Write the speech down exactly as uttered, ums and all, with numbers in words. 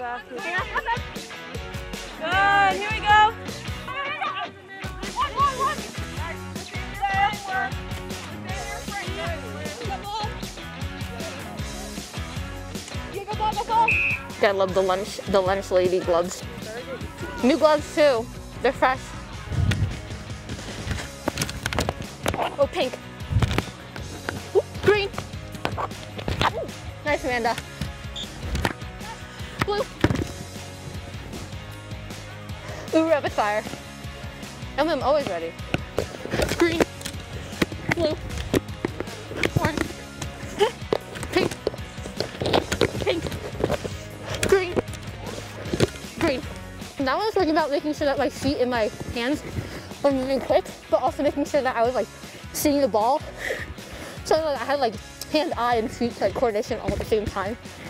Good, here we go. I love the lunch, the lunch lady gloves. New gloves too. They're fresh. Oh, pink. Ooh, green. Ooh, nice, Amanda. Blue. Ooh, rapid fire. And I'm always ready. Green. Blue. Orange. Pink. Pink. Green. Green. Now I was thinking about making sure that my feet and my hands were moving quick, but also making sure that I was like seeing the ball. So like, I had like hand, eye, and feet like coordination all at the same time.